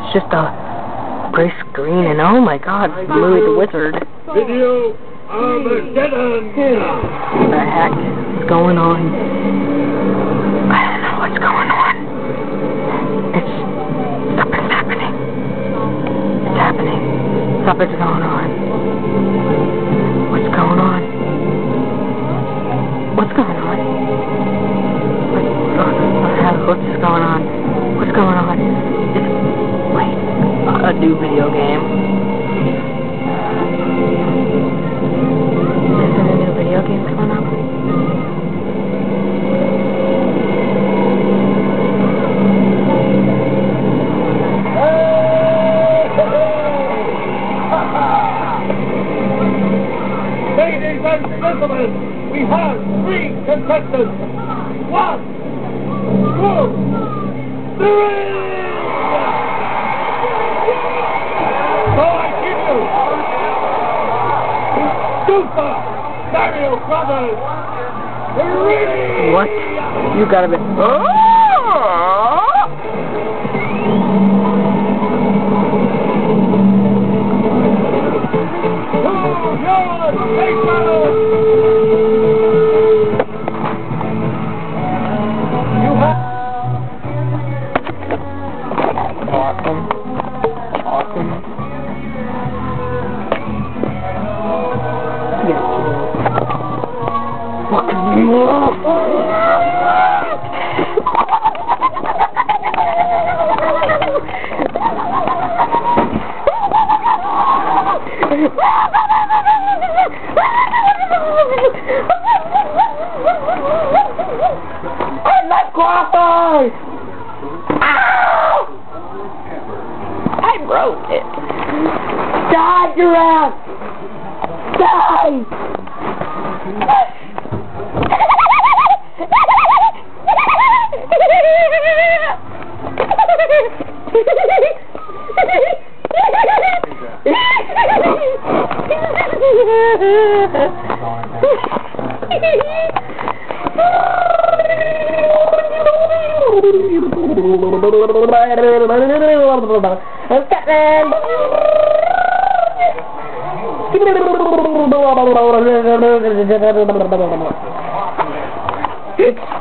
It's just a gray screen, and oh my god, Louis the Wizard. Video Armageddon! What the heck is going on? I don't know what's going on. Something's happening. It's happening. Something's going on. What's going on? What's going on? What's going on? What's going on? Wait, a new video game. Is there a new video game coming up? Ladies and gentlemen, we have 3 contestants. 1, 2, 3! So I give you Super Mario Brothers 3! What? You gotta be... Awesome. Awesome. Yes. Fucking I like crossbows! Ow! I broke it. Die, giraffe! Die! It's